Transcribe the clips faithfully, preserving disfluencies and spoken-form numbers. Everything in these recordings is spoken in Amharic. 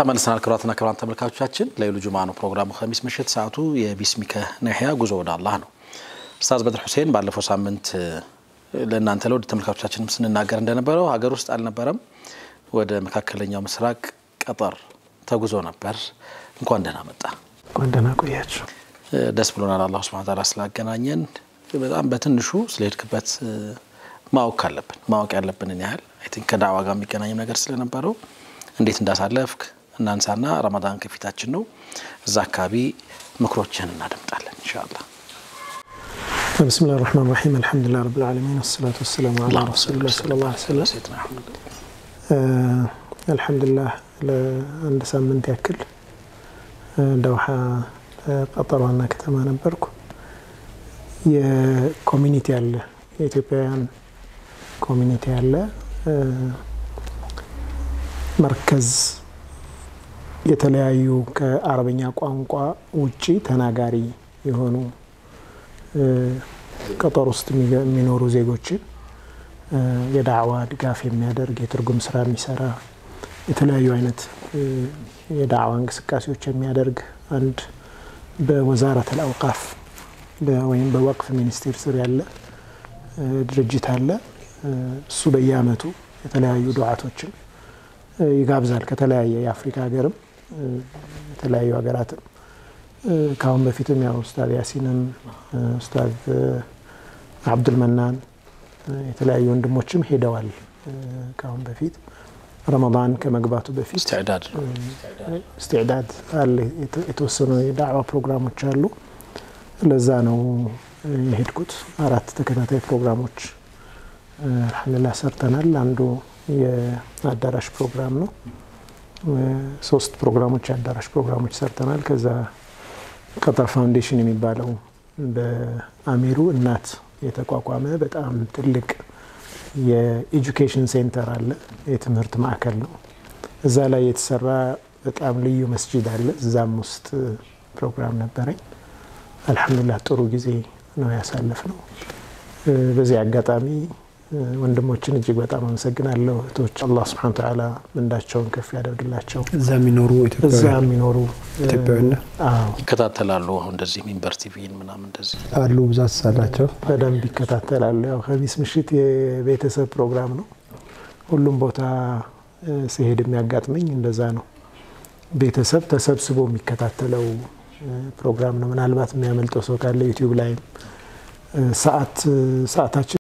ተመልሰናል ክብራትና ክብራን ተመልካቾቻችን ለይሉ ጁማ ነው ፕሮግራሙ ኸሚስ ምሽት ሰዓቱ የቢስሚከ ነህያ ጉዞ ወደ አላህ ነው ኡስታዝ በድር ሁሴን ባለፈው ሳምንት ለእናንተ ለውድ ተመልካቾቻችንም ስንናገር እንደነበረው ሀገር ውስጥ አልነበረም ወደ መካከለኛው ምስራቅ ቀጠር ተጉዞ ነበር እንኳን ደህና መጣ እንኳን ደህና ቆያችሁ ደስ ብሎናል አላህ Subhanahu Wa Ta'ala ስላገናኘን በጣም በትንሹ ስለሄድክበት ማወቅ አለብን ማወቅ ያለብንን ያህል አይ ቲንክ ከዳዋ ጋር የሚገናኝ ነገር ስለነበረው እንዴት እንዳሳለፍክ እናንሳና ረመዳን ከፊታችን ነው እዛ አካባቢ ምክሮችን እናደምጣለን ኢንሻአላህ بسم الله الرحمن الرحيم الحمد لله رب العالمين والصلاه والسلام على رسول الله صلى الله عليه وسلم سيدنا محمد الحمد لله عند سامنت ያክል ዶሃ ቀጠር ዋና ከተማ ነበርኩ የኮሚኒቲ አለ የኢትዮጵያውያን ኮሚኒቲ አለ መርከዝ የተለያዩ ከአረብኛ ቋንቋ ውጪ ተናጋሪ የሆኑ ቀጠር ውስጥ የሚኖሩ ዜጎችን የዳዕዋ ድጋፍ የሚያደርግ የትርጉም ስራ የሚሰራ የተለያዩ አይነት የዳዕዋ እንቅስቃሴዎች የሚያደርግ አንድ በወዛረት አልአውቃፍ ወይም በወቅፍ ሚኒስቴር ስር ያለ ድርጅት አለ እሱ በየአመቱ የተለያዩ ዱዓቶችን ይጋብዛል ከተለያየ የአፍሪካ ሀገርም የተለያዩ ሀገራትም ካሁን በፊትም ያው ኡስታዝ ያሲንም ኡስታዝ አብዱል መናን የተለያዩ ወንድሞችም ሄደዋል ካሁን በፊት ረመዳን ከመግባቱ በፊት استعداد استعداد አለ የተወሰኑ የዳዕዋ ፕሮግራሞች አሉ ለዛ ነው የሄድኩት አራት ተከታታይ ፕሮግራሞች አልሐምዱሊላህ ሰርተናል አንዱ የአዳራሽ ፕሮግራም ነው ሶስት ፕሮግራሞች አዳራሽ ፕሮግራሞች ሰርተናል ከዛ ቀጠር ፋውንዴሽን የሚባለው በአሚሩ እናት የተቋቋመ በጣም ትልቅ የኤጁኬሽን ሴንተር አለ የትምህርት ማዕከል ነው እዛ ላይ የተሰራ በጣም ልዩ መስጂድ አለ እዛም ውስጥ ፕሮግራም ነበረኝ አልሐምዱሊላህ ጥሩ ጊዜ ነው ያሳለፍነው በዚህ አጋጣሚ ወንድሞችን እጅግ በጣም አመሰግናለሁ እቶች አላህ Subhanahu Wa Ta'ala ምንዳቸውን ከፍ ያደርግላቸው እዛ የሚኖሩ ኢትዮጵያውያን እዛ የሚኖሩ ኢትዮጵያውያን አዎ ይከታተላሉ አሁን እንደዚህ ሚንበር ቲቪን ምናምን እንደዚህ አሉ ብዛት ሳላቸው በደንብ ይከታተላሉ ያው ኸሚስ ምሽት የቤተሰብ ፕሮግራም ነው ሁሉም ቦታ ሲሄድ የሚያጋጥመኝ እንደዛ ነው ቤተሰብ ተሰብስቦ የሚከታተለው ፕሮግራም ነው ምናልባት የሚያመልጠው ሰው ካለ ዩቲዩብ ላይ ሰዓት ሰዓታችን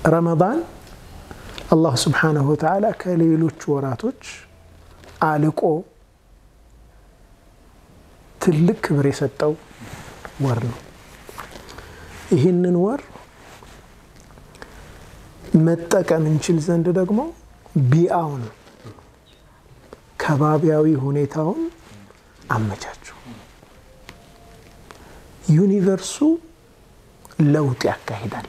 رمضان الله سبحانه وتعالى كليلوች ወራቶች አልቆ ትልቅ ክብር የሰጠው ወር ነው ይህንን ወር መጠቀም እንችል ዘንድ ደግሞ ቢአውን ከባቢያዊ ሁኔታውን አመቻቹ ዩኒቨርሱ ለውጥ ያካሂዳል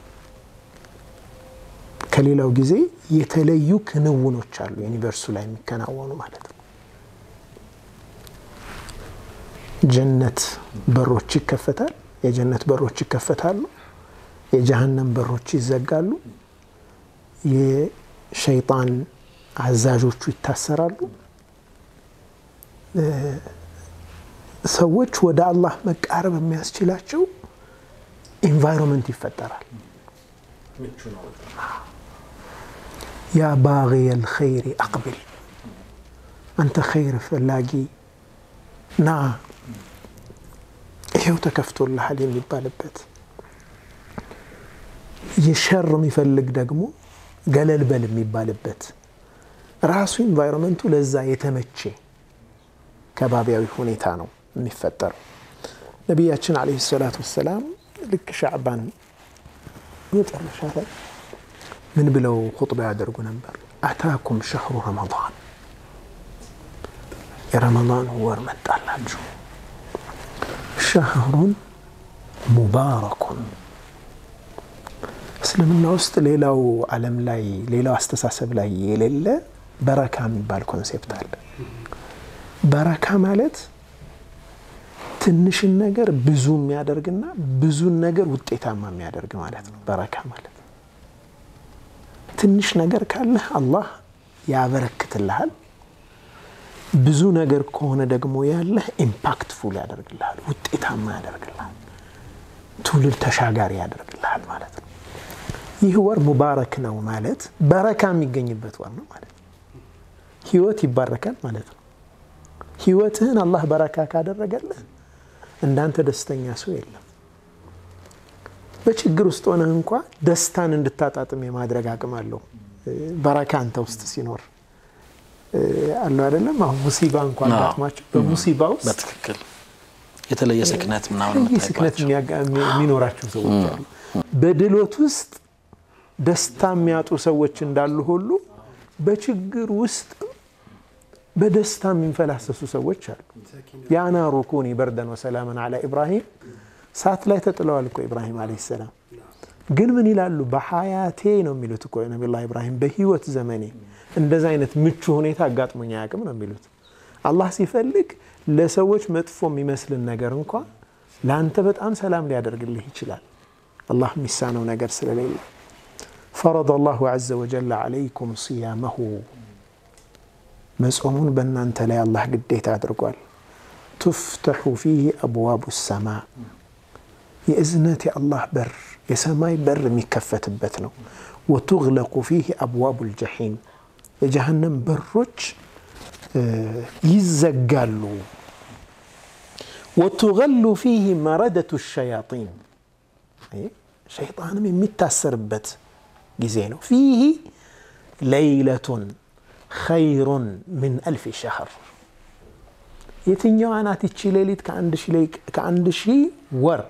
ከሌላው ጊዜ የተለዩ ክንውኖች አሉ ዩኒቨርሱ ላይ የሚከናወኑ ማለት ነው ጀነት በሮች ይከፈታል የጀነት በሮች ይከፈታሉ የጀሃነም በሮች ይዘጋሉ የሸይጣን አዛዦቹ ይታሰራሉ ሰዎች ወደ አላህ መቃረብ የሚያስችላቸው ኢንቫይሮንመንት ይፈጠራል ምቹ ነው يا باغي الخير أقبل أنت خير فلاقي نعم ይሄው ተከፍቶልሃል የሚባልበት የሸር የሚፈልግ ደግሞ ገለል በል የሚባልበት ራሱ ኢንቫይሮንመንቱ ለዛ የተመቸ ከባቢያዊ ሁኔታ ነው የሚፈጠር ነብያችን አለይሂ ሰላቱ ወሰለም ልክ ሻዕባን የጨረሻ ላይ ምን ብለው ኹጥባ ያደርጉ ነበር አታኩም شهر رمضان የረመዳን ወር መጣላችሁ شهر مبارك እስልምና ውስጥ ሌላው ዓለም ላይ ሌላው አስተሳሰብ ላይ የሌለ በረካ የሚባል ኮንሴፕት አለ በረካ ማለት ትንሽ ነገር ብዙ የሚያደርግና ብዙ ነገር ውጤታማ የሚያደርግ ማለት ነው በረካ ማለት ትንሽ ነገር ካለ አላህ ያበረክትልሃል ብዙ ነገር ከሆነ ደግሞ ያለ ኢምፓክትፉል ያደርግልሃል ውጤታማ ያደርግልሃል ትውልድ ተሻጋሪ ያደርግልሃል ማለት ነው ይህ ወር ሙባረክ ነው ማለት በረካ የሚገኝበት ወር ነው ማለት ነው ህይወት ይባረካል ማለት ነው ህይወትህን አላህ በረካ ካደረገልህ እንዳንተ ደስተኛ ሰው የለም በችግር ውስጥ ሆነህ እንኳን ደስታን እንድታጣጥም የማድረግ አቅም አለው በረካ አንተ ውስጥ ሲኖር አላህ አይደለም አሁን ሙሲባ እንኳን አጥማቸው በሙሲባ ውስጥ በትክክል የተለየ ስክነት ምናምን ስክነት የሚኖራቸው ሰዎች አሉ በድሎት ውስጥ ደስታ የሚያጡ ሰዎች እንዳሉ ሁሉ በችግር ውስጥ በደስታ የሚንፈላሰሱ ሰዎች አሉ ያና ሩኩኒ በርደን ወሰላማን አለ ኢብራሂም ሳት ላይ ተጥለዋል እኮ ኢብራሂም አለይሂ ሰላም ግን ምን ይላሉ በሐያቴ ነው የሚሉት እኮ ነብዩላህ ኢብራሂም በህይወት ዘመኔ እንደዛ አይነት ምቹ ሁኔታ አጋጥሞኛ ያቅም ነው የሚሉት አላህ ሲፈልግ ለሰዎች መጥፎ የሚመስል ነገር እንኳን ላንተ በጣም ሰላም ሊያደርግልህ ይችላል አላህ ሚሳነው ነገር ስለሌለ فرض الله عز وجل عليكم صيامه مصومون بنانت لا الله ግዴታ አድርጓል تفتح فيه ابواب السماء يأذنتي الله بر يسماي بر ميكفتبت ነው وتغلق فيه ابواب الجحيم የጀሃነም በሮች ይዘጋሉ وتغل فيه مردة الشياطين اي شيطانم የሚታሰርበት ጊዜ ነው فيه ليلة خير من ألف شهر የትኛው አናት እቺ ሌሊት ከአንድ ሺህ ላይ ከአንድ ሺህ ወር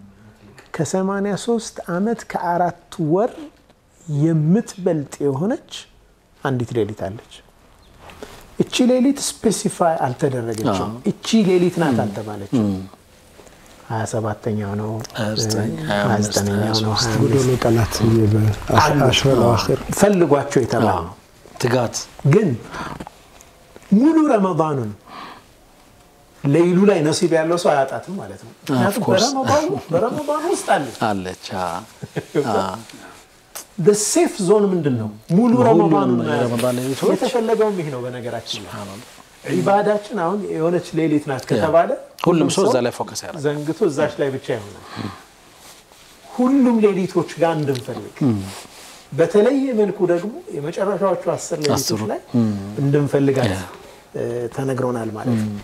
ከ83 አመት ከአራት ወር የምትበልጥ የሆነች አንዲት ሌሊት አለች እቺ ሌሊት ስፔሲፋይ አልተደረገችም እቺ ሌሊት ናት አልተባለች ሀያ ሰባተኛው ነው ሀያ ዘጠነኛው ነው ጉዶሎ ቀናት በአሽር አኺር ፈልጓቸው የተባለ ትጋት ግን ሙሉ ረመዳኑን ለይሉ ላይ ነሲብ ያለው ሰው አያጣትም ማለት ነው በረመዳኑ በረመዳኑ ውስጥ አለች አለች አ the safe zone ምንድነው ሙሉ ረመዳኑን ረመዳን ላይ የተፈለገው ይሄ ነው በነገራችን ኢባዳችን አሁን የሆነች ሌሊት ናት ከተባለ ሁሉም ሰው እዛ ላይ ፎከስ ያደርጋል ዘንግቶ እዛች ላይ ብቻ ይሆናል ሁሉም ሌሊቶች ጋር እንድንፈልግ በተለየ መልኩ ደግሞ የመጨረሻዎቹ አስር ሌሊቶች ላይ እንድንፈልጋት ተነግሮናል ማለት ነው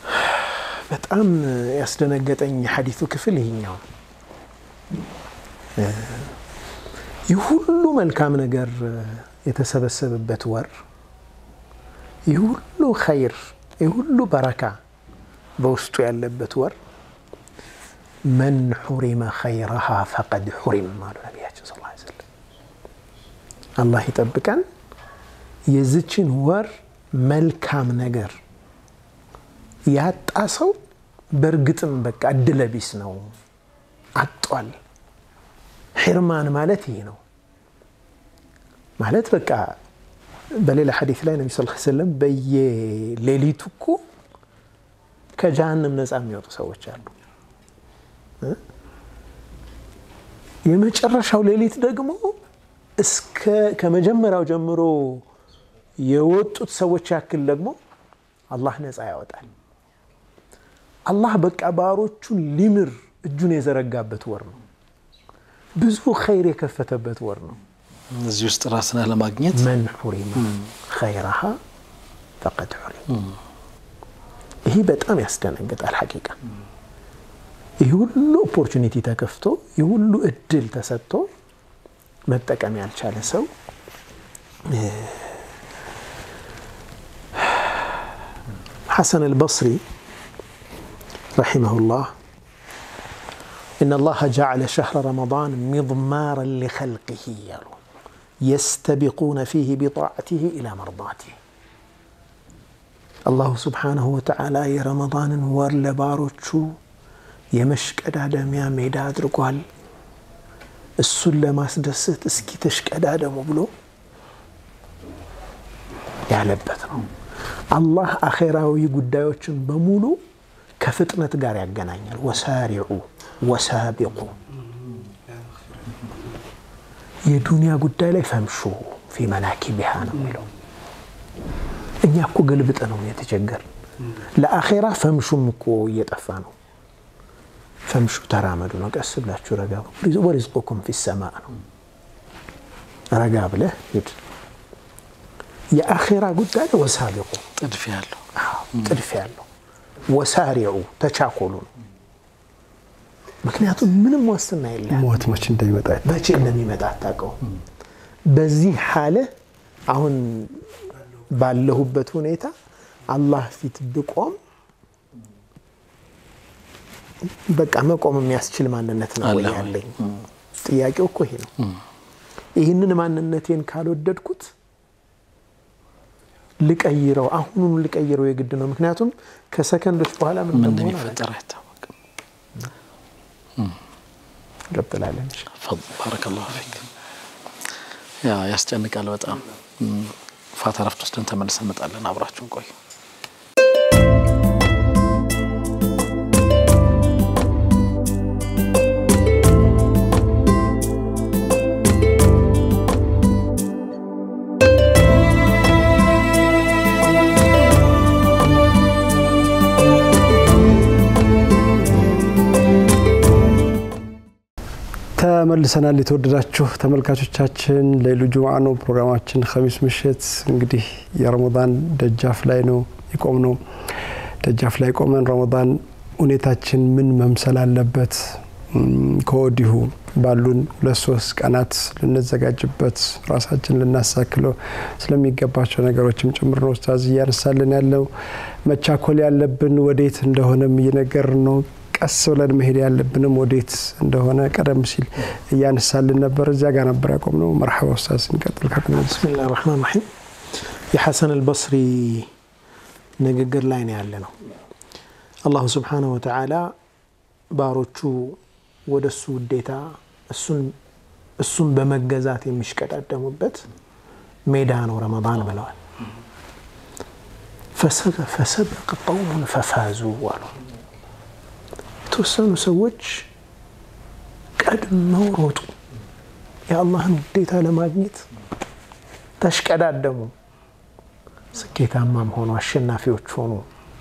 በጣም ያስደነገጠኝ ሐዲሱ ክፍል ይሄኛው ይሁሉ መልካም ነገር የተሰበሰበበት ወር ይሁሉ ኸይር ይሁሉ በረካ በውስጡ ያለበት ወር من حرم خيرها فقد حرم مالو ነብያችን ሰለላሁ ዐለይሂ ወሰለም አላህ ይጠብቀን የዚችን ወር መልካም ነገር ያጣሰው በርግጥም በቃ እድለቢስ ነው አጥቷል ሕርማን ማለት ይሄ ነው ማለት በቃ በሌላ ሐዲስ ላይ ነብዩ ሰለላሁ ዐለይሂ ወሰለም በየሌሊቱ እኮ ከጀሃነም ነፃ የሚወጡ ሰዎች አሉ የመጨረሻው ሌሊት ደግሞ እስከ ከመጀመሪያው ጀምሮ የወጡት ሰዎች ያክል ደግሞ አላህ ነፃ ያወጣል አላህ በቃ ባሮቹን ሊምር እጁን የዘረጋበት ወር ነው ብዙ ኸይር የከፈተበት ወር ነው እዚህ ውስጥ ራስና ለማግኘት من حرم خيرها فقد حرم ይሄ በጣም ያስደነግጣል ሐቂቃ ይሄ ሁሉ ኦፖርቹኒቲ ተከፍቶ ይሄ ሁሉ እድል ተሰጥቶ መጠቀም ያልቻለ ሰው حسن البصري رحمه الله إن الله جعل شهر رمضان مضمارا لخلقه يستبقون فيه بطاعته إلى مرضاته الله سبحانه وتعالى يا رمضان ور لباروتشو يمشك آدم يا ميدا أدركوال السلة ما سدست اسكي تشك آدم وبلو يعلبتنا الله أخيراوي قدايوتشن بمولو كفتنة قارع الجنانير وسارعوا وسابقوا የዱንያ ጉዳይ ላይ ፈምሹ في مناكبها ነው የሚለው እኛ እኮ ገልብጠ ነው የተቸገር ለአኺራ ፈምሹም እኮ እየጠፋ ነው ፈምሹ ተራመዱ ነው ቀስ ብላችሁ ረጋ ብሉ ወርዝቁኩም في السماء ነው ረጋ ብለ ሂድ የአኺራ ጉዳይ ወሳቢቁ ጥድፍ ያለው ጥድፍ ያለው ወሳሪዑ ተቻኮሉ ምክንያቱም ምንም ዋስትና የለም ሞት መቼ እንደሚመጣ መቼ እንደሚመጣ ታውቀው በዚህ ሐለ አሁን ባለሁበት ሁኔታ አላህ ፊት ብቆም በቃ መቆም የሚያስችል ማንነት ነው ያለኝ ጥያቄው እኮ ይሄ ነው ይሄንን ማንነቴን ካልወደድኩት ልቀይረው አሁኑን ልቀይረው የግድ ነው ምክንያቱም ከሰከንዶች በኋላ ምን እንደሚፈጠር አይታወቅም ቀጥላለን بارك الله فيك يا ያስጨንቃል በጣም ፋታ ረፍት ወስደን ተመልሰን እንመጣለን አብራችሁን ቆዩ ተመልሰናል የተወደዳችሁ ተመልካቾቻችን ለይሉ ጁምዓ ነው ፕሮግራማችን ኸሚስ ምሽት እንግዲህ የረመዳን ደጃፍ ላይ ነው የቆምነው ደጃፍ ላይ ቆመን ረመዳን ሁኔታችን ምን መምሰል አለበት ከወዲሁ ባሉን ለሶስት ቀናት ልንዘጋጅበት ራሳችን ልናሳክለው ስለሚገባቸው ነገሮችም ጭምር ነው ኡስታዝ ያነሳልን ያለው መቻኮል ያለብን ወዴት እንደሆነም እየነገር ነው ቀስ ብለን መሄድ ያለብንም ወዴት እንደሆነ ቀደም ሲል ያነሳልን ነበር እዚያ ጋር ነበር ያቆምነው مرحبا ኡስታዝ እንቀጥል ከከነ بسم الله الرحمن الرحيم የሐሰን البصري ንግግር ላይ ነው ያለነው አላህ Subhanahu Wa Ta'ala ባሮቹ ወደሱ ውዴታ እሱን እሱን በመገዛት የሚሽቀዳደሙበት ሜዳ ነው ረመዳን ብለዋል فسبق فسبق قوم ففازوا والله ተወሰኑ ሰዎች ቀድመው ሮጡ የአላህን ውዴታ ለማግኘት ተሽቀዳደሙ ስኬታማም ሆኑ አሸናፊዎች ሆኑ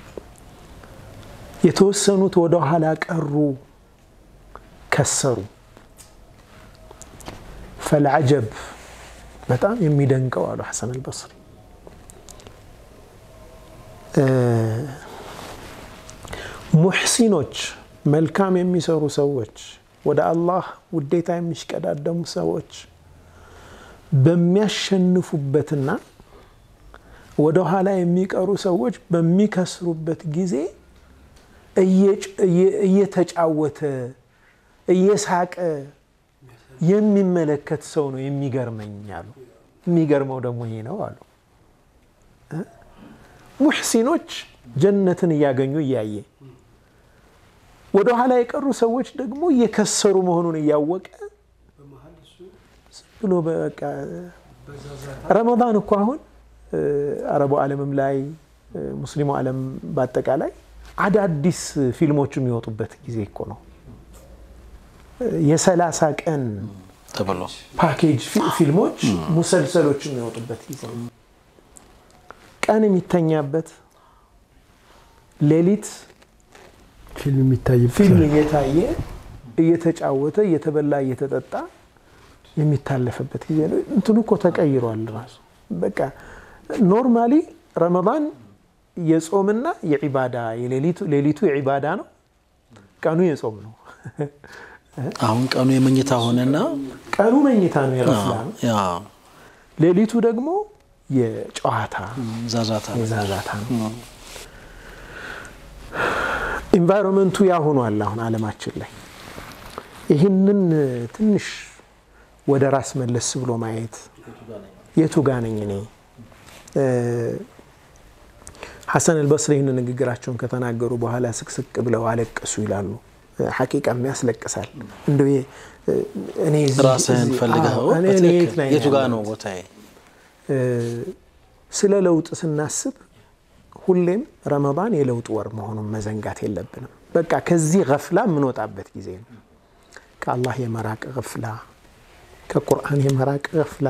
የተወሰኑት ወደ ኋላ ቀሩ ከሰሩ فالعجب በጣም የሚደንቀው አሉ ሐሰን البصري ሙህሲኖች መልካም የሚሰሩ ሰዎች ወደ አላህ ውዴታ የሚሽቀዳደሙ ሰዎች በሚያሸንፉበትና ወደ ኋላ የሚቀሩ ሰዎች በሚከስሩበት ጊዜ እየተጫወተ እየሳቀ የሚመለከት ሰው ነው የሚገርመኝ አሉ። የሚገርመው ደግሞ ይሄ ነው አሉ። ሙህሲኖች ጀነትን እያገኙ እያየ ወደ ኋላ የቀሩ ሰዎች ደግሞ እየከሰሩ መሆኑን እያወቀ ብሎ በቃ ረመዳን እኮ አሁን አረቡ ዓለምም ላይ ሙስሊሙ ዓለም በአጠቃላይ አዳዲስ ፊልሞች የሚወጡበት ጊዜ እኮ ነው። የሰላሳ ቀን ተብሎ ፓኬጅ ፊልሞች ሙሰልሰሎች የሚወጡበት ጊዜ ነው። ቀን የሚተኛበት ሌሊት ፊልም የሚታይበት ፊልም እየታየ እየተጫወተ እየተበላ እየተጠጣ የሚታለፈበት ጊዜ ነው። እንትኑ እኮ ተቀይሯል ራሱ። በቃ ኖርማሊ ረመዳን የጾምና የዒባዳ የሌሊቱ ሌሊቱ የዒባዳ ነው፣ ቀኑ የጾም ነው። አሁን ቀኑ የመኝታ ሆነና ቀኑ መኝታ ነው የረፍላ ነው። ያ ሌሊቱ ደግሞ የጨዋታ ዛዛታ የዛዛታ ነው። ኢንቫይሮንመንቱ ያሆኗል አሁን ዓለማችን ላይ። ይህንን ትንሽ ወደ ራስ መለስ ብሎ ማየት የቱ ጋር ነኝ እኔ? ሐሰን አልበስሪ ይህንን ንግግራቸውን ከተናገሩ በኋላ ስቅስቅ ብለው አለቀሱ ይላሉ። ሐቂቃ የሚያስለቅሳል። እንደው እኔ ራስህን ፈልገው የቱ ጋር ነው ቦታዬ? ስለ ለውጥ ስናስብ ሁሌም ረመዳን የለውጥ ወር መሆኑን መዘንጋት የለብንም። በቃ ከዚህ ገፍላ የምንወጣበት ጊዜ ነው። ከአላህ የመራቅ ገፍላ፣ ከቁርአን የመራቅ ገፍላ።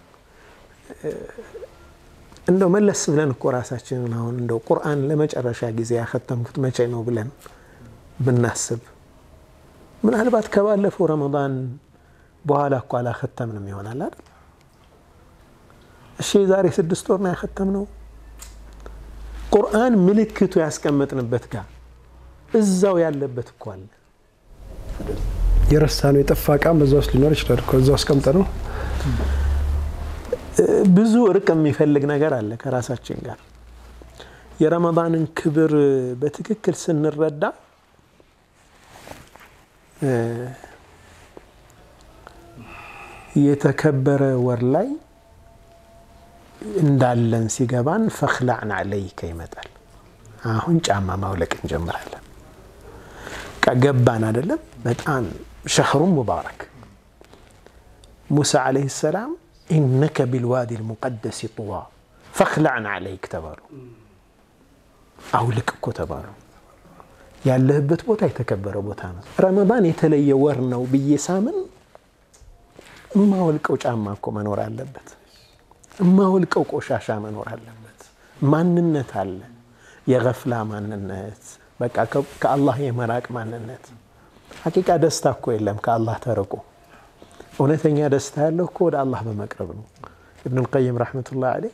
እንደው መለስ ብለን እኮ ራሳችንን አሁን እንደው ቁርአን ለመጨረሻ ጊዜ ያختمኩት መቼ ነው ብለን ብናስብ ምናልባት ከባለፈው ረመዳን በኋላ እኮ አላختمንም ይሆናል አይደል? እሺ ዛሬ ስድስት ወር ነው ያختمነው። ቁርአን ምልክቱ ያስቀመጥንበት ጋር እዛው ያለበት እኮ አለ። የረሳነው የጠፋ ቃም በዛው ውስጥ ሊኖር ይችላል እኮ እዛው አስቀምጠነው። ብዙ ርቅ የሚፈልግ ነገር አለ ከራሳችን ጋር። የረመዳንን ክብር በትክክል ስንረዳ የተከበረ ወር ላይ እንዳለን ሲገባን ፈኽላዕን አለይከ ይመጣል። አሁን ጫማ ማውለቅ እንጀምራለን። ከገባን አይደለም በጣም ሸህሩ ሙባረክ። ሙሳ አለይሂ ሰላም ኢነከ ቢልዋዲ አልሙቀደስ ጡዋ ፈኽላዕን አለይክ ተባሉ። አውልቅ እኮ ተባሉ። ያለህበት ቦታ የተከበረ ቦታ ነው። ረመዳን የተለየ ወር ነው ብዬ ሳምን እማወልቀው ጫማ እኮ መኖር አለበት። እማወልቀው ቆሻሻ መኖር አለበት። ማንነት አለ። የገፍላ ማንነት፣ በቃ ከአላህ የመራቅ ማንነት። ሐቂቃ ደስታ እኮ የለም ከአላህ ተርቆ። እውነተኛ ደስታ ያለው እኮ ወደ አላህ በመቅረብ ነው። ኢብኑ አልቀይም ረሕመቱላህ ዐለይህ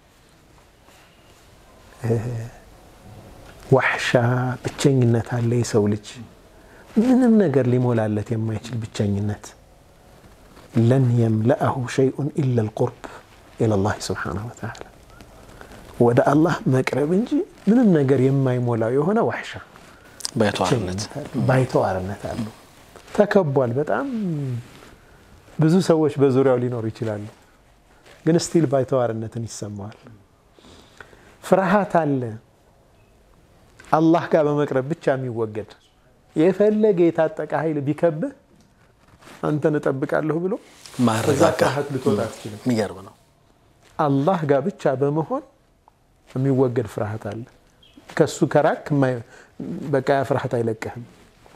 ወሕሻ ብቸኝነት አለ የሰው ልጅ ምንም ነገር ሊሞላለት የማይችል ብቸኝነት። ለን የምለአሁ ሸይኡን ኢላ አልቁርብ ኢለላህ ሱብሓነሁ ወተዓላ፣ ወደ አላህ መቅረብ እንጂ ምንም ነገር የማይሞላው የሆነ ወሕሻ ባይተዋርነት ባይተዋርነት አለ። ተከቧል። በጣም ብዙ ሰዎች በዙሪያው ሊኖሩ ይችላሉ፣ ግን ስቲል ባይተዋርነትን ይሰማዋል። ፍርሃት አለ አላህ ጋር በመቅረብ ብቻ የሚወገድ። የፈለገ የታጠቀ ኃይል ቢከብህ አንተን እጠብቃለሁ ብሎ ማረጋጋት ፍርሃት ልትወጣ አትችልም። የሚገርም ነው። አላህ ጋር ብቻ በመሆን የሚወገድ ፍርሃት አለ። ከሱ ከራክ በቃ ያ ፍርሃት አይለቅህም።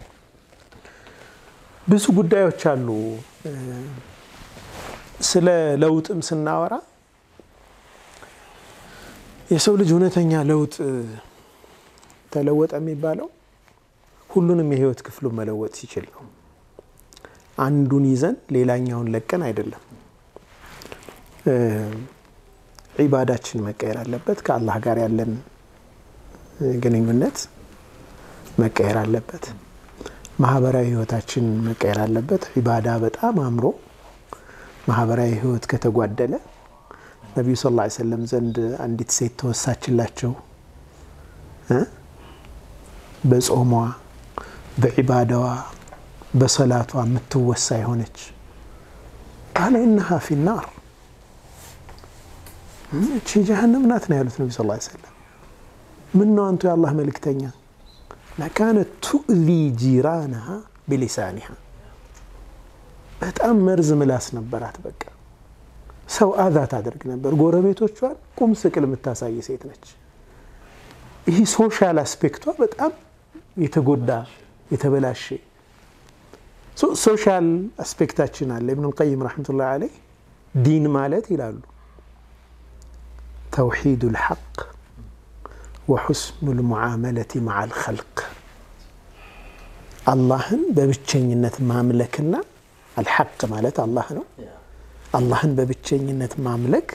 ብዙ ጉዳዮች አሉ። ስለ ለውጥም ስናወራ የሰው ልጅ እውነተኛ ለውጥ ተለወጠ የሚባለው ሁሉንም የህይወት ክፍሉ መለወጥ ሲችል ነው። አንዱን ይዘን ሌላኛውን ለቀን አይደለም። ዒባዳችን መቀየር አለበት። ከአላህ ጋር ያለን ግንኙነት መቀየር አለበት። ማህበራዊ ህይወታችን መቀየር አለበት ኢባዳ በጣም አምሮ ማህበራዊ ህይወት ከተጓደለ ነብዩ ሰለላሁ ዐለይሂ ወሰለም ዘንድ አንዲት ሴት ተወሳችላቸው እ በጾሟ በኢባዳዋ በሰላቷ ምትወሳ ይሆነች قال انها في النار እቺ ጀሃነም ናት ነው ያሉት ነብዩ ሰለላሁ ዐለይሂ ወሰለም ምን ነው አንተ የአላህ መልእክተኛ لكانت تؤذي جيرانها بلسانها በጣም መርዝ ምላስ ነበራት በቃ ሰው አዛ ታደርግ ነበር ጎረቤቶቿን ቁም ስቅል የምታሳይ ሴት ነች ይሄ ሶሻል አስፔክቷ በጣም የተጎዳ የተበላሸ ሶሻል አስፔክታችን አለ ኢብኑ القيم رحمه الله عليه ዲን ማለት ይላሉ توحيد الحق وحسن المعاملة مع الخلق اللهن ببچኝነት ማምለክና الحق ማለት አላህ ነው አላህን በብቸኝነት ማምለክ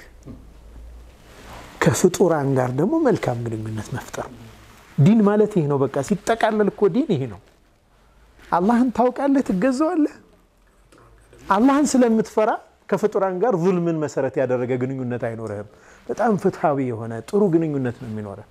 ከፍጡራን ጋር ደግሞ መልካም ግንኙነት መፍጠር ዲን ማለት ይሄ ነው በቃ ሲጠቃለል እኮ ዲን ይሄ ነው አላህን ታውቃለህ ትገዛዋለህ አላህን ስለምትፈራ ከፍጡራን ጋር ዙልምን መሰረት ያደረገ ግንኙነት አይኖርህም በጣም ፍትሃዊ የሆነ ጥሩ ግንኙነት ነው የሚኖረው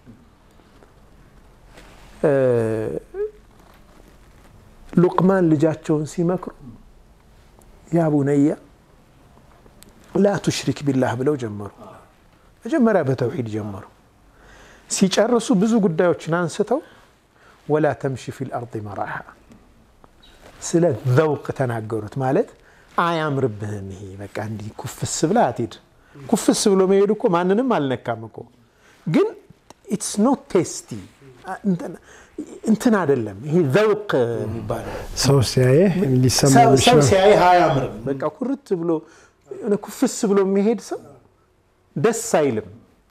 ሉቅማን ልጃቸውን ሲመክሩ ያ ቡነያ لا تشرك بالله ብለው ጀመሩ መጀመሪያ በተውሂድ ጀመሩ ሲጨርሱ ብዙ ጉዳዮችን አንስተው ولا تمشي في الارض مراحا ስለ ذوق ተናገሩት ማለት አያምርብህም ይሄ በቃ እንዲ ኩፍስ ብላ አትሄድ ኩፍስ ብሎ መሄድ እኮ ማንንም አልነካም እኮ ግን it's not tasty እንትን አይደለም ይሄ ذوق የሚባለው ሰው ሲያየ ሊሰማው ይችላል ሰው ሲያየ አያምርም በቃ ኩርት ብሎ እነ ኩፍስ ብሎ መሄድ ሰው ደስ አይልም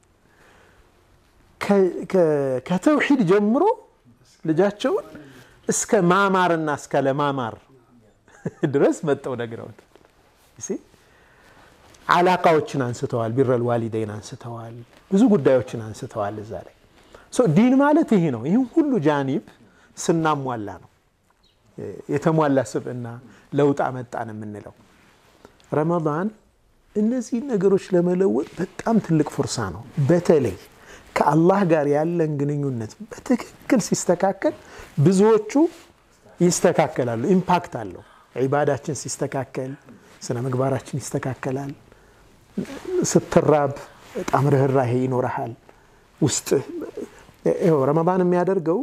ከተውሂድ ጀምሮ ልጃቸው እስከ ማማርና እስከ ለማማር ድረስ መጣው ነገራው እሺ አላቃዎችን አንስተዋል ቢረል ዋሊደይን አንስተዋል ብዙ ጉዳዮችን አንስተዋል እዛ ላይ ሶ ዲን ማለት ይሄ ነው ይሄን ሁሉ ጃኒብ ስናሟላ ነው የተሟላ ስብዕና ለውጥ አመጣን የምንለው ረመዳን እነዚህ ነገሮች ለመለወጥ በጣም ትልቅ ፍርሳ ነው በተለይ ከአላህ ጋር ያለን ግንኙነት በትክክል ሲስተካከል ብዙዎቹ ይስተካከላሉ ኢምፓክት አለው ኢባዳችን ሲስተካከል ስነ ምግባራችን ይስተካከላል ስትራብ በጣም ርህራሄ ይኖርሃል ውስጥ ይሄ ረመዳን የሚያደርገው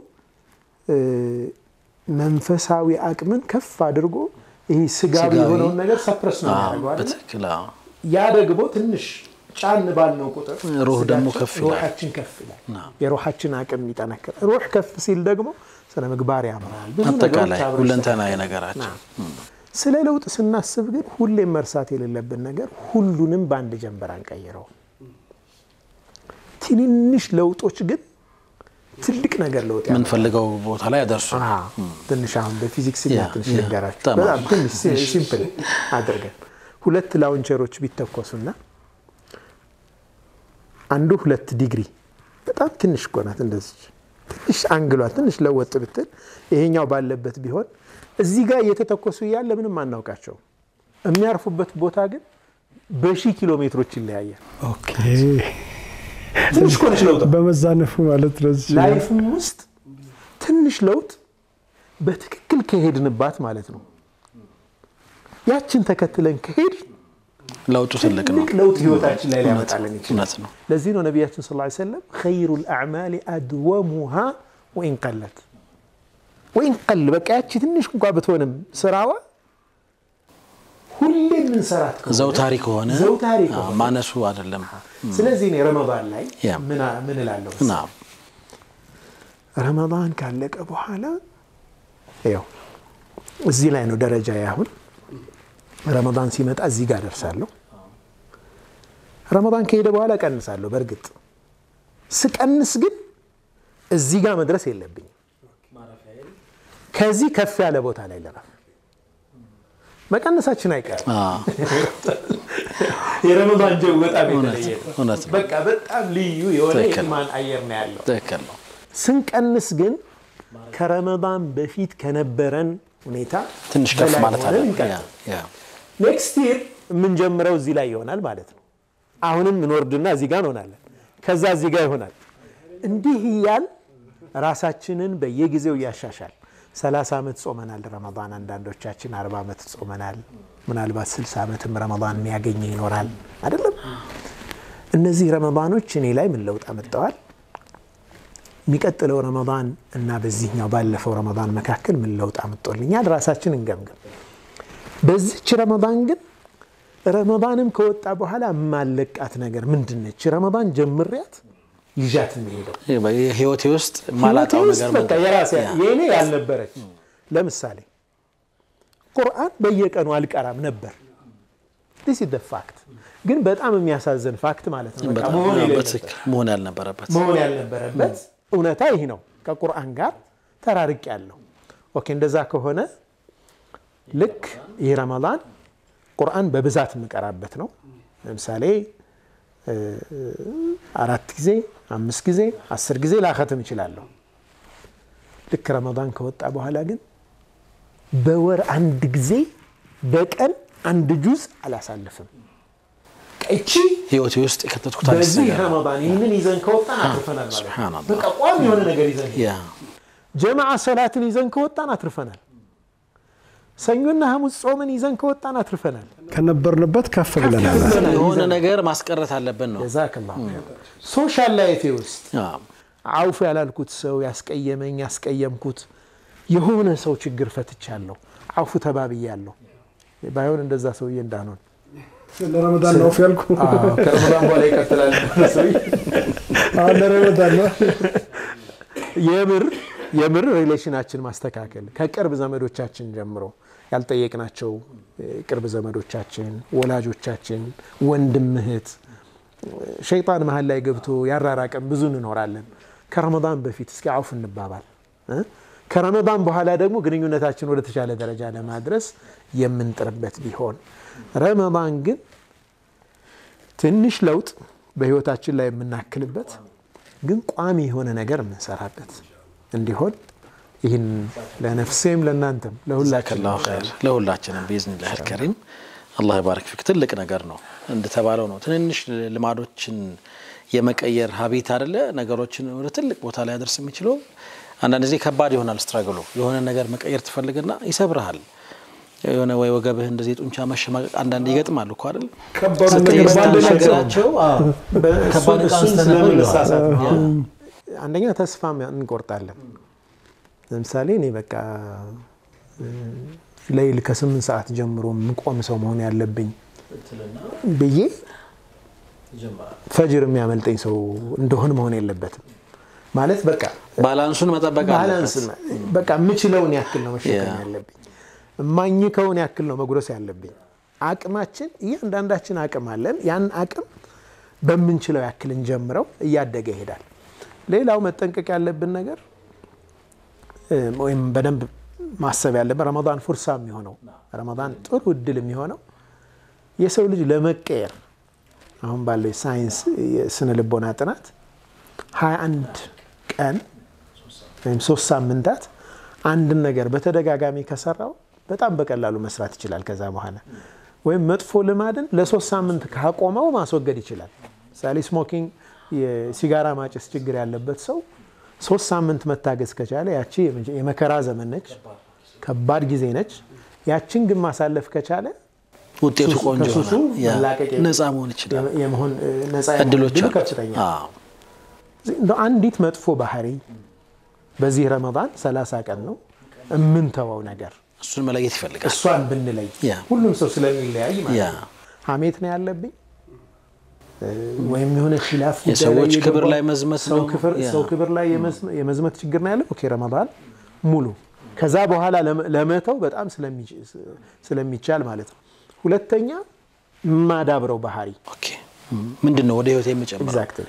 መንፈሳዊ አቅምን ከፍ አድርጎ ይሄ ስጋዊ የሆነው ነገር ሰፕረስ ነው ያደርገው በትክክል ያ ደግሞ ትንሽ ጫን ባልነው ቁጥር ሩህ ደግሞ ከፍ ይላል ሩሃችን ከፍ ይላል የሩሃችን አቅም ይጠነክራል ሩህ ከፍ ሲል ደግሞ ስነ ምግባር ያምራል ብዙ ነገሮች ሁለንተናዊ ነገራችን ስለ ለውጥ ስናስብ ግን ሁሌም መርሳት የሌለብን ነገር ሁሉንም ባንድ ጀንበር አንቀይረው ትንንሽ ለውጦች ግን ትልቅ ነገር ለውጥ ምን ፈልገው ቦታ ላይ ያደርሱ ትንሽ አሁን በፊዚክስ ትንሽ ነገራችሁ በጣም ትንሽ ሲምፕል አድርገን ሁለት ላውንቸሮች ቢተኮሱና አንዱ ሁለት ዲግሪ በጣም ትንሽ ቆናት እንደዚህ ትንሽ አንግሏ ትንሽ ለወጥ ብትል ይሄኛው ባለበት ቢሆን እዚህ ጋር እየተተኮሱ ያለ ምንም ማናውቃቸው የሚያርፉበት ቦታ ግን በሺ ኪሎ ሜትሮች ይለያያል ኦኬ ትንሽ ቆነሽ ለውጥ በመዛነፉ ማለት ነው ላይፍ ውስጥ ትንሽ ለውጥ በትክክል ከሄድንባት ማለት ነው ያችን ተከትለን ከሄድ ለውጡ ትልቅ ነው ለውጥ ህይወታችን ላይ ያመጣልን ይችላል ነው ለዚህ ነው ነብያችን ሰለላሁ ዐለይሂ ወሰለም خير الاعمال ادومها وان قلت وان قل በቃ ያቺ ትንሽ እንኳን ብትሆንም ስራዋ ሁሌም ምን ሰራት ዘውታሪ ከሆነ ዘውታሪ ማነሱ አይደለም ስለዚህ ነው ረመዳን ላይ ምን ምን እላለሁ ናም ረመዳን ካለቀ በኋላ ያው እዚህ ላይ ነው ደረጃ ያሁን ረመዳን ሲመጣ እዚህ ጋር ደርሳለሁ ረመዳን ከሄደ በኋላ ቀንሳለሁ በርግጥ ስቀንስ ግን እዚህ ጋር መድረስ የለብኝ ከዚህ ከፍ ያለ ቦታ ላይ ለራፍ መቀነሳችን አይቀርም የረመዳን ጀው በጣም የተለየ በቃ በጣም ልዩ የሆነ ኢማን አየር ነው ያለው ተከለ ስንቀንስ ግን ከረመዳን በፊት ከነበረን ሁኔታ ትንሽ ከፍ ማለት አለ ያ ኔክስት ይር ምን ጀምረው እዚህ ላይ ይሆናል ማለት ነው አሁንም እንወርድና እዚህ ጋር እንሆናለን ከዛ እዚህ ጋር ይሆናል እንዲህ ይያል ራሳችንን በየጊዜው ያሻሻል ሰላሳ አመት ጾመናል ረመዳን አንዳንዶቻችን አርባ አመት ጾመናል ምናልባት ስልሳ አመትም ረመዳን የሚያገኝ ይኖራል አይደለም እነዚህ ረመዳኖች እኔ ላይ ምን ለውጥ አመጣዋል የሚቀጥለው ረመዳን እና በዚህኛው ባለፈው ረመዳን መካከል ምን ለውጥ አመጣልኛል ራሳችንን እንገምገም በዚህ ረመዳን ግን ረመዳንም ከወጣ በኋላ ማለቃት ነገር ምንድነች ረመዳን ጀምሪያት ይጃት ነው ህይወቴ ውስጥ ማላጣው ነገር በቃ የራሴ የኔ ያልነበረች ለምሳሌ ቁርአን በየቀኑ አልቀራም ነበር this is the fact ግን በጣም የሚያሳዝን ፋክት ማለት ነው በቃ መሆን ያልነበረበት መሆን ያልነበረበት እውነታ ይሄ ነው ከቁርአን ጋር ተራርቅ ያለው ኦኬ እንደዛ ከሆነ ልክ ይሄ ረመዳን ቁርአን በብዛት መቀራበት ነው ለምሳሌ አራት ጊዜ አምስት ጊዜ አስር ጊዜ ላختም ይችላል ልክ ረመዳን ከወጣ በኋላ ግን በወር አንድ ጊዜ በቀን አንድ ጁዝ አላሳልፍም እቺ ህይወቴ ውስጥ ከተትኩት አለ በዚህ ረመዳን ይሄንን ይዘን ከወጣን አትርፈናል ማለት በቃ ቋሚ የሆነ ነገር ይዘን ያ ጀማዓ ሰላትን ይዘን ከወጣን አትርፈናል ሰኞና ሐሙስ ጾምን ይዘን ከወጣን አትርፈናል ከነበርንበት ከፍ ብለናል የሆነ ነገር ማስቀረት አለበት ነው ጀዛከላሁ ሶሻል ላይፍ ውስጥ አውፍ ያላልኩት ሰው ያስቀየመኝ ያስቀየምኩት የሆነ ሰው ችግር ፈትቻለሁ አውፍ ተባብያለሁ ባይሆን እንደዛ ሰውዬ እንዳንሆን ለረመዳን ነው ያልኩ ከረመዳን በኋላ ይከተላል ሰውዬ አለ ረመዳን ነው የምር የምር ሪሌሽናችን ማስተካከል ከቅርብ ዘመዶቻችን ጀምሮ ያልጠየቅናቸው ቅርብ ዘመዶቻችን ወላጆቻችን ወንድም እህት ሸይጣን መሃል ላይ ገብቶ ያራራቀን ብዙ እንኖራለን ከረመዳን በፊት እስኪ አውፍ እንባባል ከረመዳን በኋላ ደግሞ ግንኙነታችን ወደ ተሻለ ደረጃ ለማድረስ የምንጥርበት ቢሆን ረመዳን ግን ትንሽ ለውጥ በህይወታችን ላይ የምናክልበት ግን ቋሚ የሆነ ነገር የምንሰራበት እንዲሆን ይህን ለነፍሴም ለናንተም ለሁላችንም ኸይር ለሁላችንም باذنላህ الكريم አላህ ይባርክ ፊክ ትልቅ ነገር ነው እንደተባለው ነው ትንንሽ ልማዶችን የመቀየር ሀቢት አይደለ ነገሮችን ወደ ትልቅ ቦታ ላይ ያደርስ የሚችለው አንዳንድ ጊዜ ከባድ ይሆናል ስትራግሉ የሆነ ነገር መቀየር ትፈልግና ይሰብርሃል የሆነ ወይ ወገብህ እንደዚህ ጡንቻ መሸማቀቅ አንዳንድ ይገጥማል እኮ አይደል ከባድ ነገራቸው ከባድ ስለምንሳሳት አንደኛ ተስፋ እንቆርጣለን ለምሳሌ እኔ በቃ ለይል ከስምንት ሰዓት ጀምሮ ምቆም ሰው መሆን ያለብኝ በየ ፈጅር የሚያመልጠኝ ሰው እንደሆነ መሆን የለበትም ማለት በቃ ባላንሱን መጠበቅ አለበት ባላንስ በቃ ምችለውን ያክል ነው መሸከም ያለብኝ ማኝከውን ያክል ነው መጉረስ ያለብኝ አቅማችን እያንዳንዳችን አቅም አለን ያን አቅም በመንችለው ያክል እንጀምረው እያደገ ይሄዳል ሌላው መጠንቀቅ ያለብን ነገር ወይም በደንብ ማሰብ ያለበት ረመዳን ፍርሳ የሚሆነው ረመዳን ጥሩ እድል የሚሆነው የሰው ልጅ ለመቀየር አሁን ባለው ሳይንስ ስነ ልቦና ጥናት ሃያ አንድ ቀን ወይም ሶስት ሳምንታት አንድ ነገር በተደጋጋሚ ከሰራው በጣም በቀላሉ መስራት ይችላል ከዛ በኋላ ወይም መጥፎ ልማድን ለሶስት ሳምንት ካቆመው ማስወገድ ይችላል ሳሊ ስሞኪንግ የሲጋራ ማጨስ ችግር ያለበት ሰው ሶስት ሳምንት መታገስ ከቻለ ያቺ የመከራ ዘመን ነች ከባድ ጊዜ ነች ያቺን ግን ማሳለፍ ከቻለ ውጤቱ ቆንጆ ነው ያ ነፃ መሆን ይችላል የመሆን ነፃ እድሎች ከፍተኛ እንደ አንዲት መጥፎ ባህሪ በዚህ ረመዳን ሰላሳ ቀን ነው እምንተዋው ነገር እሱን መለየት ይፈልጋል እሷን ብንለይ ሁሉም ሰው ስለሚለያይ ማለት ሀሜት ነው ያለብኝ ወይም የሆነ ኺላፍ የሰዎች ክብር ላይ መዝመት ነው ሰው ክብር ላይ የመዝመት ችግር ነው ያለው ኦኬ ረመዳን ሙሉ ከዛ በኋላ ለመተው በጣም ስለሚቻል ማለት ነው ሁለተኛ ማዳብረው ባህሪ ኦኬ ምንድነው ወደ ህይወት የሚጨምረው ኤግዛክትሊ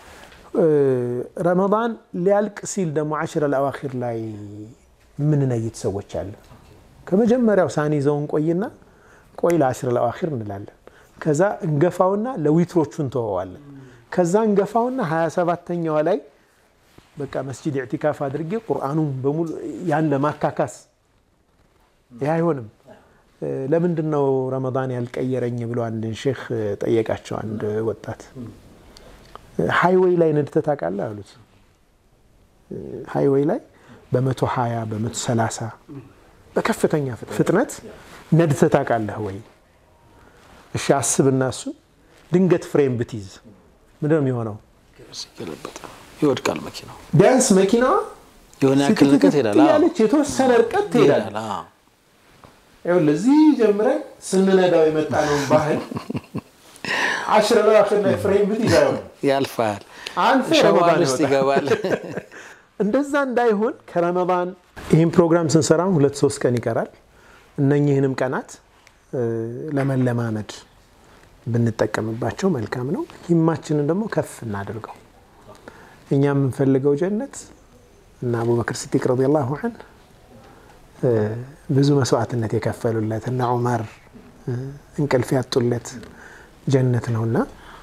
ረመዳን ሊያልቅ ሲል ደግሞ عشرة الاواخر ላይ ምን ነይት ሰዎች አለ ከመጀመሪያው ሳኒዘውን ቆይና ቆይ ለ10 الاواخر እንላለን ከዛ እንገፋውና ለዊትሮቹን ተወዋለን ከዛ እንገፋውና ሃያ ሰባተኛው ላይ በቃ መስጂድ ኢዕቲካፍ አድርጌ ቁርአኑን በሙሉ ያን ለማካካስ ያ አይሆንም ለምንድነው ረመዳን ያልቀየረኝ ብሎ አንድ ሼክ ጠየቃቸው አንድ ወጣት ሃይዌይ ላይ ነድተህ ታውቃለህ አሉት ሃይዌይ ላይ በ120 በ130 በከፍተኛ ፍጥነት ነድተህ ታውቃለህ ወይ እሺ አስብና እሱ ድንገት ፍሬም ብትይዝ ምንድነው የሚሆነው ሲገለበጥ ይወድቃል መኪናው ቢያንስ መኪናው የሆነ ያክል ርቀት ሄዳል ያለች የተወሰነ ርቀት ሄዳል ይኸው ለዚህ ጀምረን ስንነዳው የመጣነው ባህል عشرة الاخر ላይ ፍሬም ብትይዝ ያልፋል አንተ ረመዳን ይገባል እንደዛ እንዳይሆን ከረመዳን ይሄን ፕሮግራም ስንሰራው ሁለት ሶስት ቀን ይቀራል እነኚህንም ቀናት ለመለማመድ ብንጠቀምባቸው መልካም ነው ሂማችንን ደግሞ ከፍ እናድርገው እኛም እንፈልገው ጀነት እና አቡበክር ሲዲቅ ረዲየላሁ ዐንሁ ብዙ መስዋዕትነት የከፈሉለት እና ዑመር እንቅልፍ ያጡለት ጀነት ነውና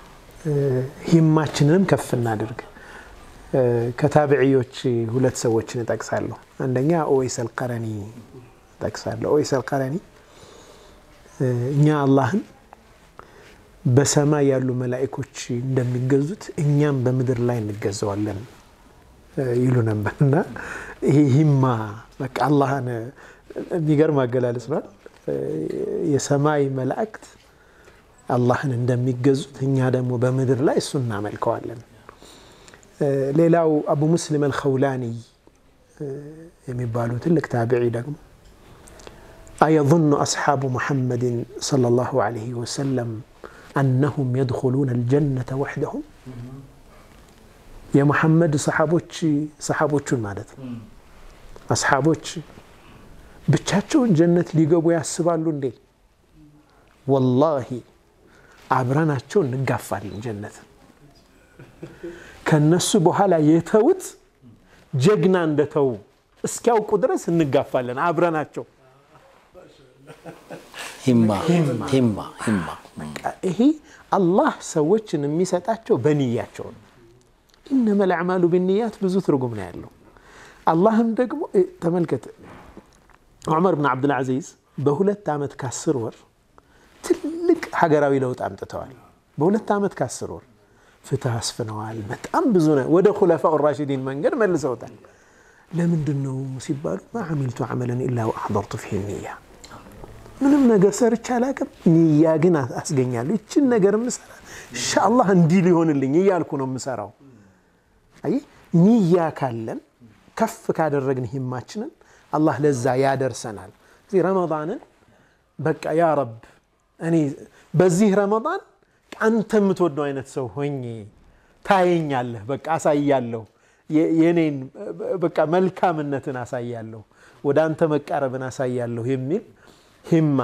ሂማችንንም ከፍ እናድርግ ከታቢዒዎች ሁለት ሰዎችን ተጠቅሳለሁ አንደኛ ኡወይስ አልቀረኒ ተጠቅሳለሁ ኡወይስ አልቀረኒ እኛ አላህን በሰማይ ያሉ መላእክቶች እንደሚገዙት እኛም በመድር ላይ እንገዛዋለን ይሉ ነበርና ይሄ ሂማ በቃ አላህን የሚገርም አገላለጽ ነው የሰማይ መላእክት አላህን እንደሚገዙት እኛ ደግሞ በመድር ላይ እሱን እናመልከዋለን ሌላው አቡ ሙስሊም አልኸውላኒ የሚባሉ ትልቅ ታቢዒ ደግሞ أيظن أصحاب محمد صلى الله عليه وسلم أنهم يدخلون الجنة وحدهم يا محمد صحابوش صحابوشون معناتها أصحابوش بتشاتشون جنة ليقبوا يحسبالون دي والله عبراناتشون نقفل الجنة كالنسو بحالا يتوت جقنا اندتو اسكاو قدرس نقفلن عبراناتشون همة همة همة هي الله سوتشن የሚሰጣቸው በንያቸው انما الاعمال بالنيات ብዙ ትርጉም ነው ያለው አላህም ደግሞ ተመልከተ ዑመር ኢብኑ አብዱል አዚዝ በሁለት አመት ከ10 ወር ትልቅ ሀገራዊ ለውጥ አምጥተዋል በሁለት አመት ከ10 ወር ፍትህ አስፍነዋል በጣም ብዙ ነው ወደ ኹለፋኡ ራሺዲን መንገድ መልሰውታል ለምንድነው ሲባሉ ما عملت عملا الا واحضرت فيه النيه ምንም ነገር ሰርቻ አላቀም ንያ ግን አስገኛለሁ እቺን ነገር መስራ ኢንሻአላህ እንዲ ሊሆንልኝ ይያልኩ ነው መስራው አይ ንያ ካለን ከፍ ካደረግን ሂማችንን አላህ ለዛ ያደርሰናል እዚ ረመዳንን በቃ ያ ረብ እኔ በዚህ ረመዳን አንተ የምትወደው አይነት ሰው ሆኜ ታየኛለህ በቃ አሳያለሁ የኔን በቃ መልካምነትን አሳያለሁ ወደ አንተ መቃረብን አሳያለሁ የሚል همة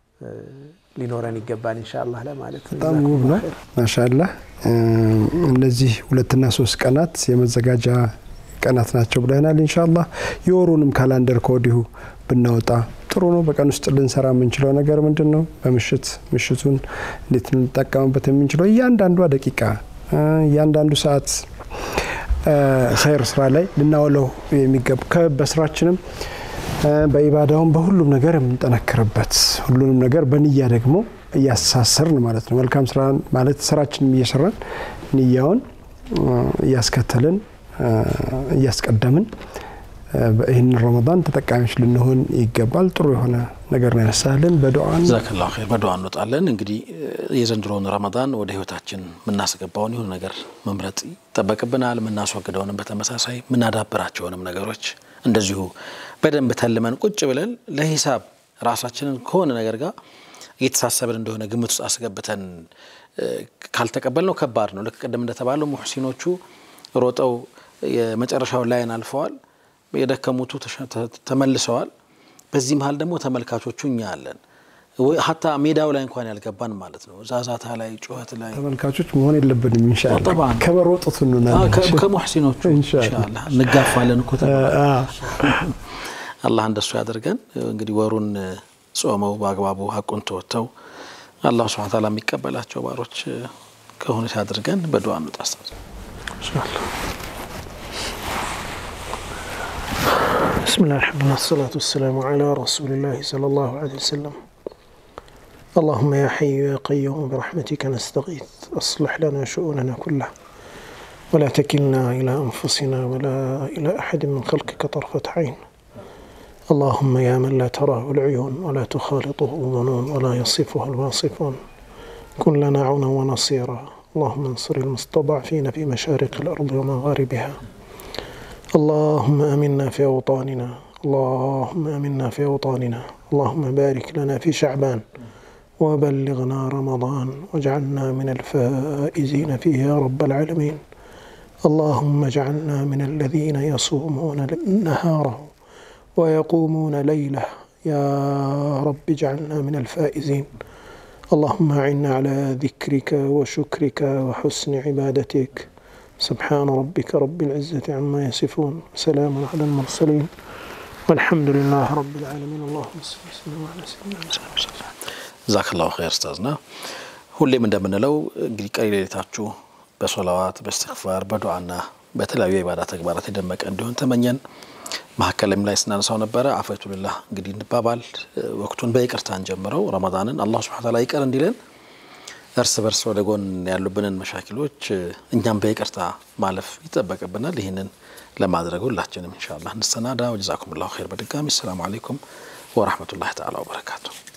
لنوراني جبان إن شاء الله لا مالك طيب ما شاء الله الذي ولتنا سوس قنات يمزجاجا قنات ናቸው ብለናል إن شاء الله የወሩንም ካላንደር ኮዲሁ ብናወጣ ጥሩ ነው በቀን ውስጥ ልንሰራ የምንችለው ነገር ምንድነው በምሽት ምሽቱን እንዴት እንጠቀምበት የምንችለው እያንዳንዱ ደቂቃ እያንዳንዱ ሰዓት ኸይር ስራ ላይ ልናውለው የሚገባ በስራችንም በኢባዳውም በሁሉም ነገር የምንጠነክርበት ሁሉንም ነገር በንያ ደግሞ ያሳሰርን ማለት ነው መልካም ስራ ማለት ስራችንን እየሰራን ንያውን ያስከተልን ያስቀደምን በእን ረመዳን ተጠቃሚዎች ልንሆን ይገባል ጥሩ የሆነ ነገር ነው ያሳለን በዱዓን ጀዛከላሁ ኸይር በዱዓን እንወጣለን እንግዲህ የዘንድሮውን ረመዳን ወደ ህይወታችን ምናስገባውን ይሁን ነገር መምረጥ ይተበቀብናል ምናስወግደውንም በተመሳሳይ ምናዳብራቸውንም ነገሮች እንደዚሁ በደንብ ተልመን ቁጭ ብለን ለሂሳብ ራሳችንን ከሆነ ነገር ጋር እየተሳሰብን እንደሆነ ግምት ውስጥ አስገብተን ካልተቀበልነው ከባድ ነው ለከቀደም እንደተባለው ሙህሲኖቹ ሮጠው የመጨረሻው ላይን አልፈዋል የደከሙቱ ተመልሰዋል በዚህ መሃል ደግሞ ተመልካቾቹ እኛ አለን hatta ሜዳው ላይ እንኳን ያልገባን ማለት ነው ዛዛታ ላይ ጩኸት ላይ ተመልካቾች መሆን የለብንም ኢንሻአላህ ከበሮጡት ነው ከሙህሲኖቹ ኢንሻአላህ ንጋፋለን እኮ አላህ እንደሱ ያደርገን እንግዲህ ወሩን ጾመው ባግባቡ ሐቁን ተወተው አላህ Subhanahu Wa Ta'ala የሚቀበላቸው ባሮች ከሆነ ያደርገን በዱዓ እንጣስተው ኢንሻአላህ بسم الله الرحمن الرحيم والصلاة والسلام على رسول الله صلى الله عليه وسلم اللهم يا حي يا قيوم برحمتك نستغيث أصلح لنا شؤوننا كلها ولا تكلنا إلى أنفسنا ولا إلى أحد من خلقك طرفة عين اللهم يا من لا تراه العيون ولا تخالطه الظنون ولا يصفه الواصفون كن لنا عونا ونصيرا اللهم انصر المستضعفين في مشارق الأرض ومغاربها اللهم آمنا في أوطاننا اللهم آمنا في أوطاننا اللهم بارك لنا في شعبان وبلغنا رمضان واجعلنا من الفائزين فيه يا رب العالمين اللهم اجعلنا من الذين يصومون نهاره ويقومون ليله يا رب اجعلنا من الفائزين اللهم أعنا على ذكرك وشكرك وحسن عبادتك سبحان ربك رب العزة عما يصفون سلام على المرسلين والحمد لله رب العالمين اللهم صل وسلم على سيدنا محمد جزاك الله خير استاذنا ሁሌም እንደምንለው እንግዲህ ቀሪ ሌሊታችሁ በሶላዋት በእስትግፋር በዱዓና በተለያዩ የኢባዳ ተግባራት የደመቀ እንዲሆን ተመኘን ማከለም ላይ ስናነሳው ነበር አፈቱልላህ እንግዲህ እንባባል ወቅቱን በይቅርታን ጀምረው ረመዳንን አላህ Subhanahu Wa Ta'ala ይቀር እንዲለን እርስ በርስ ወደ ጎን ያሉብንን መሻኪሎች እኛም በይቅርታ ማለፍ ይተበቀብናል ይሄንን ለማድረግ ሁላችንም ኢንሻአላህ እንሰናዳ ወጀዛኩሙላሁ ኸይር በድጋሚ ሰላም አለይኩም ወራህመቱላሂ ተዓላ ወበረካቱ